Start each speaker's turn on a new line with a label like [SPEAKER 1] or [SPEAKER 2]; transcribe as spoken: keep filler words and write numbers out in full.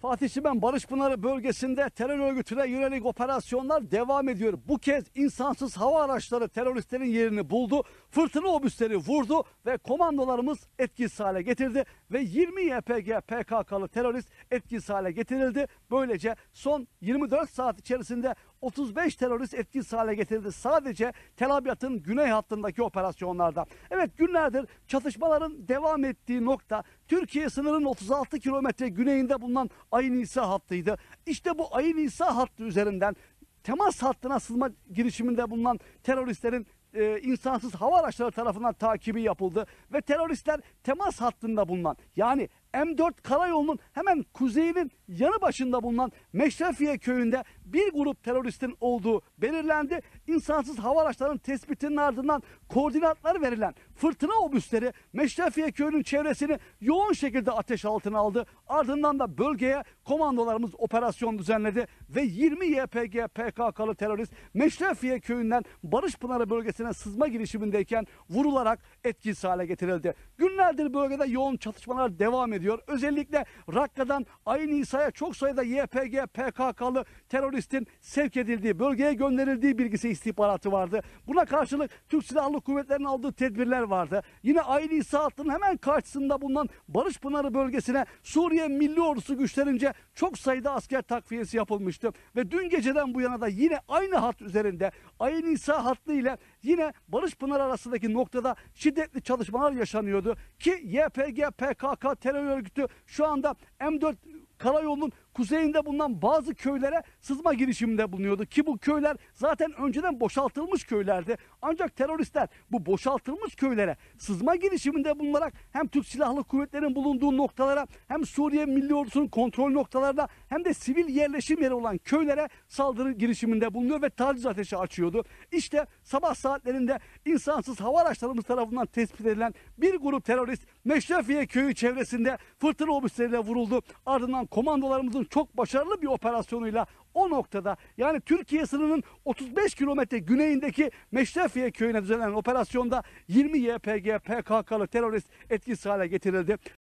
[SPEAKER 1] Fatih Çimen Barışpınarı bölgesinde terör örgütüne yönelik operasyonlar devam ediyor. Bu kez insansız hava araçları teröristlerin yerini buldu. Fırtına obüsleri vurdu ve komandolarımız etkisiz hale getirdi. Ve yirmi Y P G P K K'lı terörist etkisiz hale getirildi. Böylece son yirmi dört saat içerisinde otuz beş terörist etkisiz hale getirildi. Sadece Tel Abyad'ın güney hattındaki operasyonlarda. Evet, günlerdir çatışmaların devam ettiği nokta Türkiye sınırının otuz altı kilometre güneyinde bulunan Ayın İsa hattıydı. İşte bu Ayın İsa hattı üzerinden temas hattına sızma girişiminde bulunan teröristlerin e, insansız hava araçları tarafından takibi yapıldı. Ve teröristler temas hattında bulunan, yani M dört karayolunun hemen kuzeyinin yanı başında bulunan Meşrefiye köyünde bir grup teröristin olduğu belirlendi. İnsansız hava araçlarının tespitinin ardından koordinatlar verilen fırtına obüsleri Meşrefiye köyünün çevresini yoğun şekilde ateş altına aldı. Ardından da bölgeye komandolarımız operasyon düzenledi ve yirmi Y P G P K K'lı terörist Meşrefiye köyünden Barışpınarı bölgesine sızma girişimindeyken vurularak etkisiz hale getirildi. Günlerdir bölgede yoğun çatışmalar devam ediyor. Özellikle Rakka'dan Ayın İsa'ya çok sayıda Y P G P K K'lı teröristin sevk edildiği, bölgeye gönderildiği bilgisi istihbaratı vardı. Buna karşılık Türk Silahlı Kuvvetleri'nin aldığı tedbirler vardı. Yine Ayın İsa hattının hemen karşısında bulunan Barışpınarı bölgesine Suriye Milli Ordusu güçlerince çok sayıda asker takviyesi yapılmıştı. Ve dün geceden bu yana da yine aynı hat üzerinde Ayın İsa hattı ile yine Barışpınar arasındaki noktada şiddetli çalışmalar yaşanıyordu. Ki Y P G P K K terör örgütü şu anda M dört karayolunun kuzeyinde bulunan bazı köylere sızma girişiminde bulunuyordu. Ki bu köyler zaten önceden boşaltılmış köylerdi. Ancak teröristler bu boşaltılmış köylere sızma girişiminde bulunarak hem Türk Silahlı Kuvvetleri'nin bulunduğu noktalara, hem Suriye Milli Ordusu'nun kontrol noktalarına, hem de sivil yerleşim yeri olan köylere saldırı girişiminde bulunuyor ve taciz ateşi açıyordu. İşte sabah saatlerinde insansız hava araçlarımız tarafından tespit edilen bir grup terörist Meşrefiye köyü çevresinde fırtına obüsleriyle vuruldu. Ardından komandolarımızın çok başarılı bir operasyonuyla o noktada, yani Türkiye sınırının otuz beş kilometre güneyindeki Meşrefiye köyüne düzenlenen operasyonda yirmi Y P G P K K'lı terörist etkisiz hale getirildi.